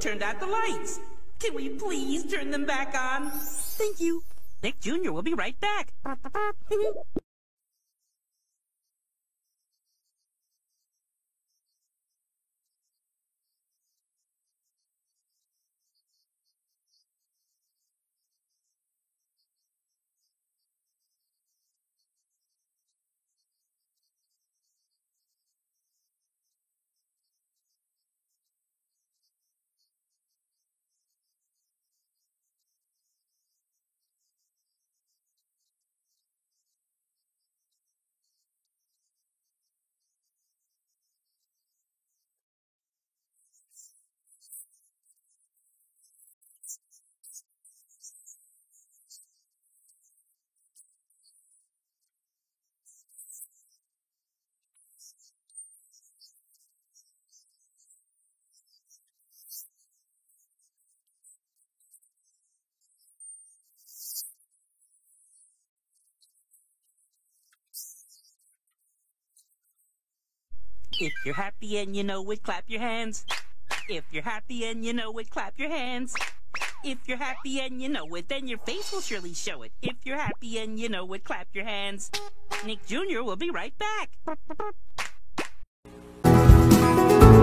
turned out the lights. Can we please turn them back on? Thank you. Nick Jr. will be right back. If you're happy and you know it, clap your hands. If you're happy and you know it, clap your hands. If you're happy and you know it, then your face will surely show it. If you're happy and you know it, clap your hands. Nick Jr. will be right back.